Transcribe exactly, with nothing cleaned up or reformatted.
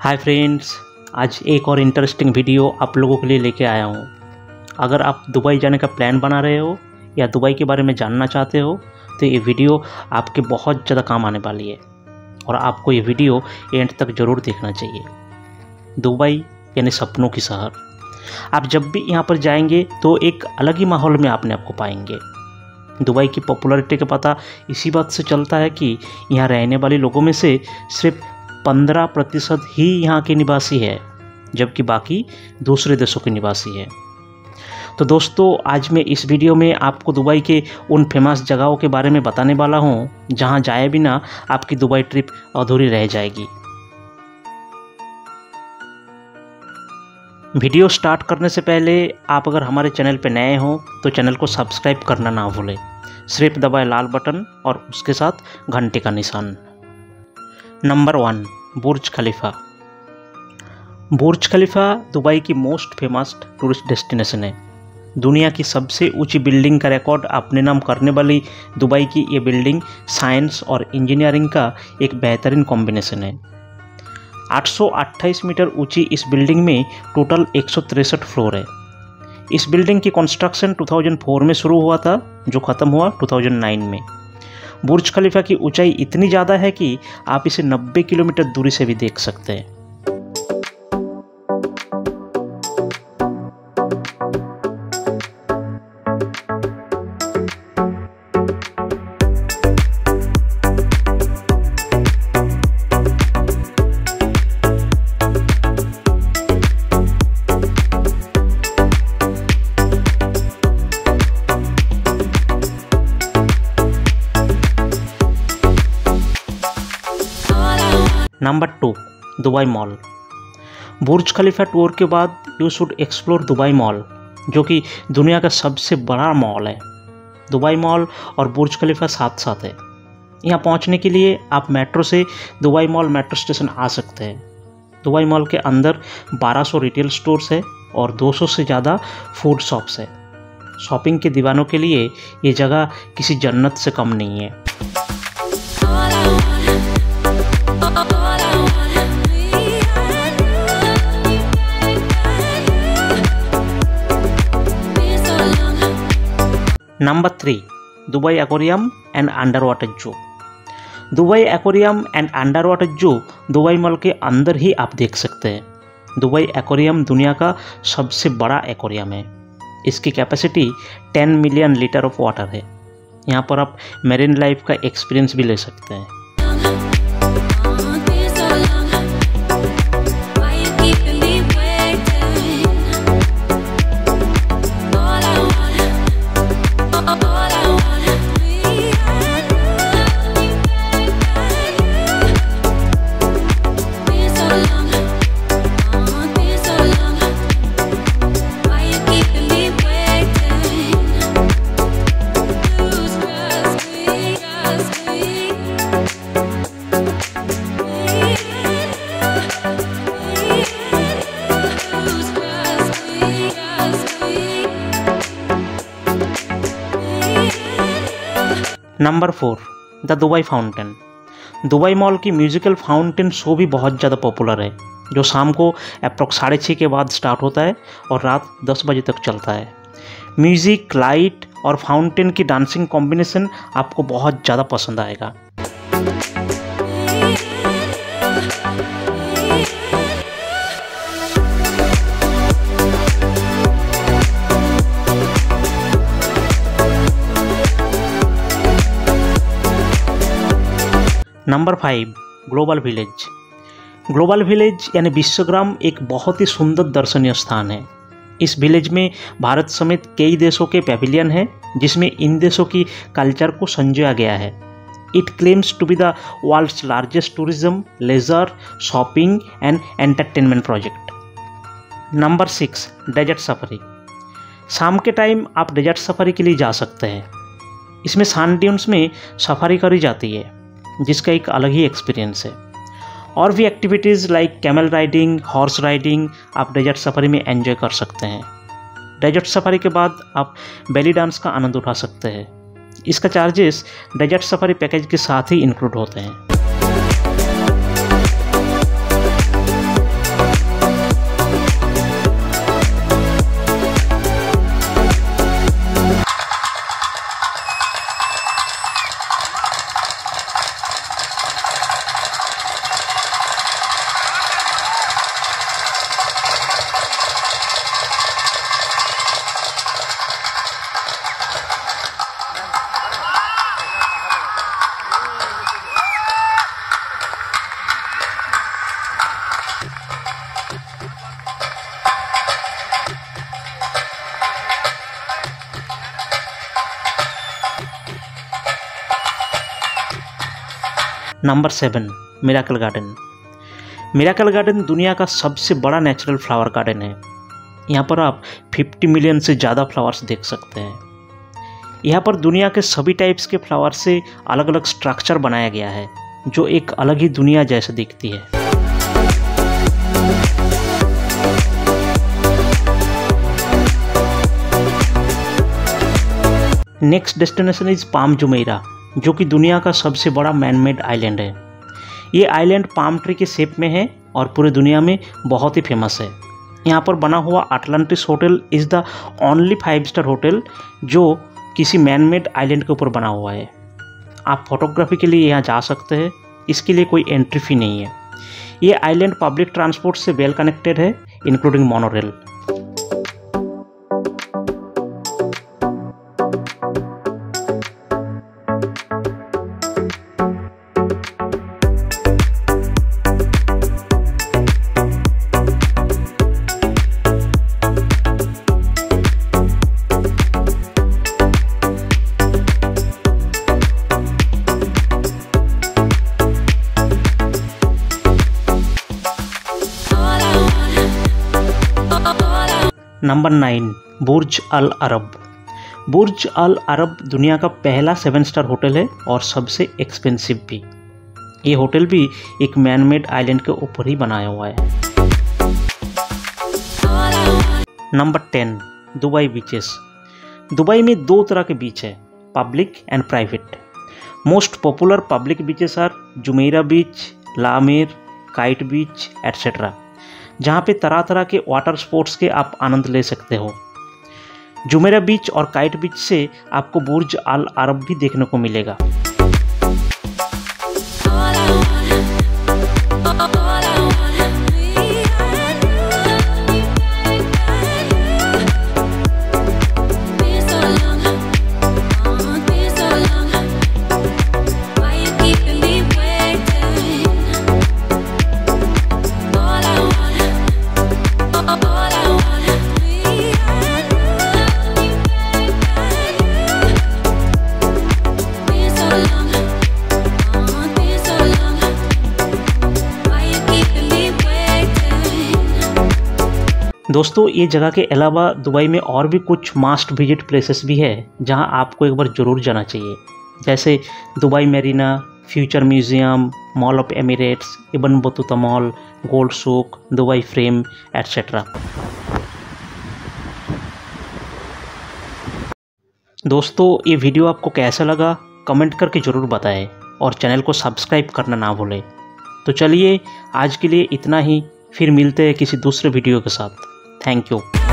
Hi friends, आज एक और इंटरेस्टिंग वीडियो आप लोगों के लिए लेके आया हूँ। अगर आप दुबई जाने का प्लान बना रहे हो या दुबई के बारे में जानना चाहते हो तो ये वीडियो आपके बहुत ज़्यादा काम आने वाली है और आपको ये वीडियो एंड तक ज़रूर देखना चाहिए। दुबई यानी सपनों की शहर। आप जब भी यहाँ पर जाएंगे तो एक अलग ही माहौल में अपने आप को पाएंगे। दुबई की पॉपुलैरिटी का पता इसी बात से चलता है कि यहाँ रहने वाले लोगों में से सिर्फ पंद्रह प्रतिशत ही यहाँ के निवासी है, जबकि बाकी दूसरे देशों के निवासी है। तो दोस्तों, आज मैं इस वीडियो में आपको दुबई के उन फेमस जगहों के बारे में बताने वाला हूँ जहाँ जाए बिना आपकी दुबई ट्रिप अधूरी रह जाएगी। वीडियो स्टार्ट करने से पहले आप अगर हमारे चैनल पर नए हो तो चैनल को सब्सक्राइब करना ना भूलें। सिर्फ दबाएं लाल बटन और उसके साथ घंटे का निशान। Number one, Burj Khalifa. Burj Khalifa Dubai की मोस्ट फेमस टूरिस्ट डेस्टिनेशन है। दुनिया की सबसे ऊंची बिल्डिंग का रिकॉर्ड अपने नाम करने वाली दुबई की ये बिल्डिंग साइंस और इंजीनियरिंग का एक बेहतरीन कॉम्बिनेशन है। आठ सौ अट्ठाईस मीटर ऊंची इस बिल्डिंग में टोटल एक सौ तिरसठ फ्लोर है। इस बिल्डिंग की कंस्ट्रक्शन दो हज़ार चार में शुरू हुआ था, जो ख़त्म हुआ दो हज़ार नौ में। बुर्ज खलीफा की ऊंचाई इतनी ज़्यादा है कि आप इसे नब्बे किलोमीटर दूरी से भी देख सकते हैं। Number two, Dubai mall. Burj Khalifa tour के बाद you should explore Dubai mall, जो कि दुनिया का सबसे बड़ा मॉल है। दुबई मॉल और बुर्ज खलीफा साथ साथ है। यहाँ पहुँचने के लिए आप मेट्रो से दुबई मॉल मेट्रो स्टेशन आ सकते हैं। दुबई मॉल के अंदर बारह सौ रिटेल स्टोर्स है और दो सौ से ज़्यादा फूड शॉप्स है। शॉपिंग के दीवानों के लिए ये जगह किसी जन्नत से कम नहीं है। Number three, Dubai aquarium and under water zoo. Dubai aquarium and under water zoo Dubai mall के अंदर ही आप देख सकते हैं। दुबई एक्वेरियम दुनिया का सबसे बड़ा एक्वेरियम है। इसकी कैपेसिटी दस मिलियन लीटर ऑफ वाटर है। यहाँ पर आप मेरीन लाइफ का एक्सपीरियंस भी ले सकते हैं। Number four, the Dubai fountain. Dubai mall की म्यूजिकल फाउंटेन शो भी बहुत ज़्यादा पॉपुलर है, जो शाम को अप्रॉक्स साढ़े छः के बाद स्टार्ट होता है और रात दस बजे तक चलता है। म्यूज़िक, लाइट और फाउंटेन की डांसिंग कॉम्बिनेशन आपको बहुत ज़्यादा पसंद आएगा। Number five, global village. Global village यानी विश्वग्राम एक बहुत ही सुंदर दर्शनीय स्थान है। इस विलेज में भारत समेत कई देशों के पैविलियन हैं, जिसमें इन देशों की कल्चर को संजोया गया है। It claims to be the world's largest tourism, leisure, shopping and entertainment project. Number six, desert safari. शाम के टाइम आप डेजर्ट सफारी के लिए जा सकते हैं। इसमें सैंड ड्यून्स में सफारी करी जाती है, जिसका एक अलग ही एक्सपीरियंस है। और भी activities like camel riding, horse riding आप डेजर्ट सफारी में एंजॉय कर सकते हैं। डेजर्ट सफारी के बाद आप बेली डांस का आनंद उठा सकते हैं। इसका चार्जेस डेजर्ट सफारी पैकेज के साथ ही इंक्लूड होते हैं। Number seven, miracle garden. Miracle garden दुनिया का सबसे बड़ा नेचुरल फ्लावर गार्डन है। यहाँ पर आप पचास मिलियन से ज़्यादा फ्लावर्स देख सकते हैं। यहाँ पर दुनिया के सभी टाइप्स के फ्लावर से अलग अलग स्ट्रक्चर बनाया गया है, जो एक अलग ही दुनिया जैसे दिखती है। Next destination is palm Jumeirah, जो कि दुनिया का सबसे बड़ा मैनमेड आइलैंड है। ये आइलैंड पाम ट्री के शेप में है और पूरे दुनिया में बहुत ही फेमस है। यहाँ पर बना हुआ Atlantis hotel is the only five star hotel जो किसी मैनमेड आइलैंड के ऊपर बना हुआ है। आप फोटोग्राफी के लिए यहाँ जा सकते हैं, इसके लिए कोई एंट्री फी नहीं है। ये आइलैंड पब्लिक ट्रांसपोर्ट से वेल कनेक्टेड है, including monorail. Number nine, Burj Al Arab. Burj Al Arab दुनिया का पहला सेवन स्टार होटल है और सबसे एक्सपेंसिव भी। ये होटल भी एक मैनमेड आइलैंड के ऊपर ही बनाया हुआ है। Number ten, Dubai beaches. Dubai में दो तरह के बीच है, public and private. Most popular public beaches are Jumeirah beach, La Mer, kite beach etcetera, जहाँ पे तरह तरह के वाटर स्पोर्ट्स के आप आनंद ले सकते हो। जुमेइरा बीच और काइट बीच से आपको बुर्ज अल अरब भी देखने को मिलेगा। दोस्तों, ये जगह के अलावा दुबई में और भी कुछ मस्ट विजिट प्लेसेस भी है जहां आपको एक बार ज़रूर जाना चाहिए, जैसे Dubai Marina, future museum, mall of Emirates, Ibn Battuta mall, gold souk, Dubai frame etcetera. दोस्तों, ये वीडियो आपको कैसा लगा कमेंट करके ज़रूर बताएं और चैनल को सब्सक्राइब करना ना भूलें। तो चलिए आज के लिए इतना ही, फिर मिलते हैं किसी दूसरे वीडियो के साथ। Thank you.